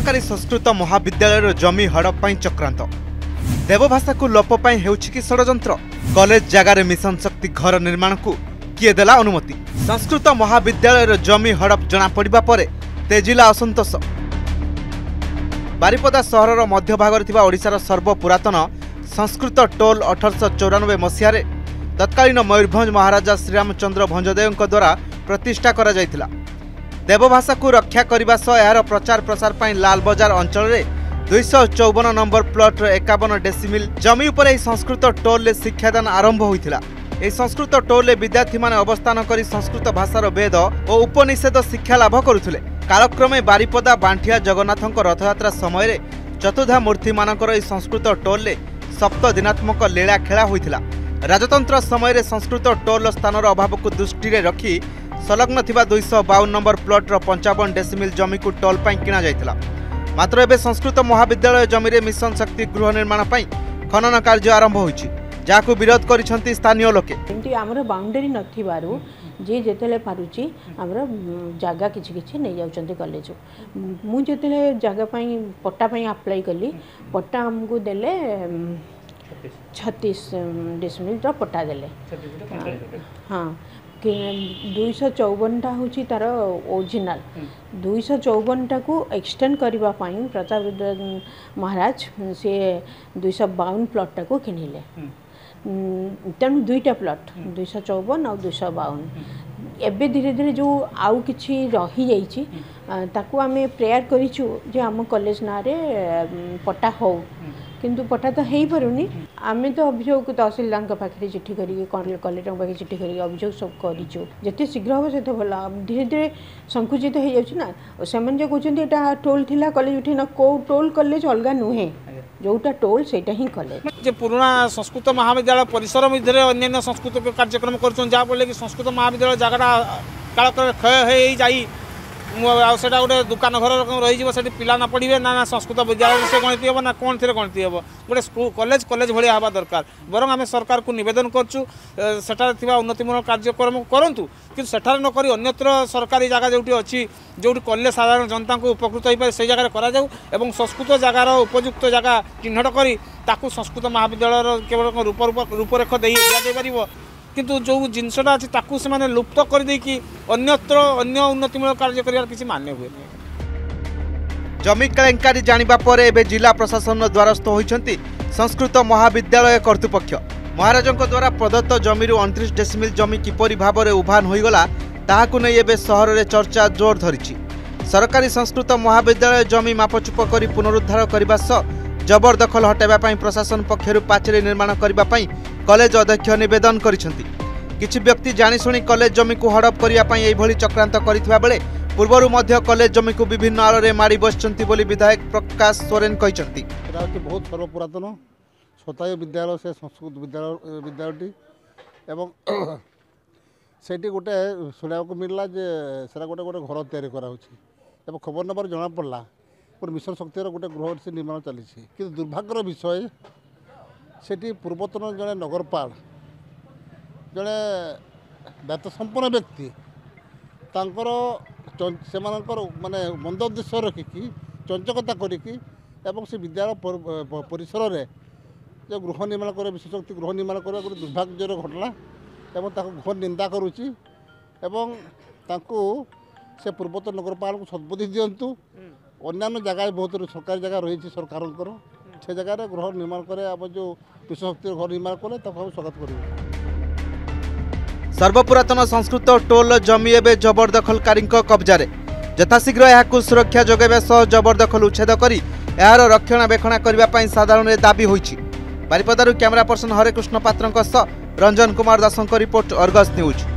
सरकारी संस्कृत महाविद्यालय जमी हड़प चक्रांत देवभाषा को लोप हेउछि कि षड्यंत्र कॉलेज जगार मिशन शक्ति घर निर्माण को किए देला अनुमति संस्कृत महाविद्यालय जमी हड़प जना पड़िबा परे तेजिला असंतोष बारिपदा सहर मध्य भाग ओडिशार सर्वपुरातन संस्कृत टोल 1894 मसीह तत्कालीन मयूरभंज महाराजा श्रीरामचंद्र भंजदेव द्वारा प्रतिष्ठा करा जायतिला। देवभाषा को रक्षा करने सह यार प्रचार प्रसार पर लाल बजार अंचल 254 नंबर प्लॉट 51 डेसिमिल जमी उपर संस्कृत टोल शिक्षादान आरंभ होता। संस्कृत टोल विद्यार्थी माने अवस्थान कर संस्कृत भाषार वेद और उपनिषेध शिक्षा लाभ करुले। कालक्रमे बारिपदा बांठिया जगन्नाथ रथयात्रा समय चतुर्धा मूर्ति मानकर संस्कृत टोल सप्त दिनात्मक लीला खेला होता। राजतंत्र समय संस्कृत टोल स्थान अभाव को दृष्टि रखी संलग्न 252 नंबर प्लॉटर 55 डेसिमिल जमी को टोल किणा जाइथिला। मात्र एबे संस्कृत महाविद्यालय जमी मिशन शक्ति गृह निर्माण खनन कार्य आरंभ होइछि जाकु विरोध करिसंती स्थानीय लोके। आमर बाउंडरी नथिबारु जे जेतेले पारुची आमर जागा किछि किछि नै जाउचंती कॉलेज मु जेतेले जागा पई पट्टा पई अप्लाई कली पट्टा हमकु देले 36 डेसिमिल रो पट्टा देले। हाँ 254 हूँ तार ओरिजिनल 254 टा को एक्सटेंड करबा पई प्रताप महाराज से 252 प्लॉट टा को किनिले। तेणु दुईटा प्लॉट 254 और 252 एबे धीरे धीरे जो आउ किछि रही जाइछि ताकू आमे प्रेयर करिछु जे हम कॉलेज ना रे पट्टा हो किंतु पट्टा तो हो पारुनी। आमे तो अभियोग तहसीलदार पाखे चिठी करें कलेक्टर पाखे चिठी करें अभियोग सब करूँ जिते शीघ्र हम से भल धीरे धीरे संकुचित हो जाना। से जो कहते यहाँ टोल थिला कॉलेज उठे ना कौ टोल कॉलेज अलग नुहे जोटा टोल सेटा ही कॉलेज पुराना संस्कृत महाविद्यालय परिसर मध्य अन्य संस्कृत कार्यक्रम कर संस्कृत महाविद्यालय जगह कालक्रमे क्षय जाई सेटा गोटे दुकान घर रही से पिला ना पढ़े ना संस्कृत विद्यालय से गणित हम ना कौन थी गणित हम गोटे स्कूल कॉलेज भाई हवा दरकार। बरं आम सरकार को निवेदन करूँ उन्नतिमूलक कार्यक्रम करूँ कि सेठार नक अन्यत्र सरकारी जगह जो अच्छी जो कले साधारण जनता को उपकृत हो पाए से जगह करूँ संस्कृत जगार उपयुक्त जगह चिन्हट कर संस्कृत महाविद्यालय केवल रूपरेख दे दिपर किंतु जो जिनसटा अच्छी ताकू से माने लुप्त कर देकी अन्यत्र अन्य उन्नतिमूलक कार्य करियार किसी मान्य हुए। जमी केलेंकारी जानिबा परे एबे जिला प्रशासन द्वारस्थ होइछंती संस्कृत महाविद्यालय कर्तृपक्ष। महाराजों द्वारा प्रदत्त जमी 29 डेसिमिल जमी किपरि भाबरे उभान होइगला ताहाकु नै एबे सहर रे चर्चा जोर धरिछि। सरकारी संस्कृत महाविद्यालय जमी मापचुप करी पुनरुद्धार करबा सह जबरदखल हटाइबा पई प्रशासन पक्षरु पाचेरी निर्माण करबा पई कॉलेज अध्यक्ष निवेदन करिसेंती। किछि व्यक्ति जानिशुणी कॉलेज जमी को हड़प करिया पई एई भली चक्रांत करिथिबा बेले पूर्वरु मध्य कॉलेज जमी को विभिन्न आलोरे मारी बसचंती बोली विधायक प्रकाश सोरेन कहिसंती। एटा बहुत सर्वपुरातन स्वताय विद्यालय से संस्कृत विद्यालयटी एवं सेठी गोटे सुना को मिलला जे सेरा गोटे गोटे घर तैयारी करा होछि एवं खबर नंबर जना पड़ला पर मिशन शक्तिर गोटे गृह से निर्माण चली कि दुर्भाग्यर विषय सेठी पूर्वतन जड़े नगरपाल जड़े दायित्वसंपन्न व्यक्ति तांकर से माने मंद उद्देश्य रखिकी चंचकता करिकी एवं से विद्यालय परिसर रे जो गृह निर्माण करे विशेष शक्ति गृह निर्माण करे गोटे दुर्भाग्यर घटना एवं ताको घोर निंदा करुची एवं तांको से पूर्वतन नगरपाल को सद्बुद्धि दिंतु। अन्य जगह बहुत सरकारी जगह रही सरकार से जगह गृह निर्माण करे अब जो विश्व शक्ति घर निर्माण करे तब स्वागत कर। सर्वपुरातन संस्कृत टोल जमी एबे जबरदखलकारी कब्जा यथाशीघ्र यहाकू सुरक्षा जोगाइबा सह जबरदखल उच्छेद करी यार रक्षणाबेक्षण करने साधारण दाबी होइछि। बारिपदारु कैमरा पर्सन हरे कृष्ण पात्रंक सह रंजन कुमार दासंक रिपोर्ट अर्गस न्यूज।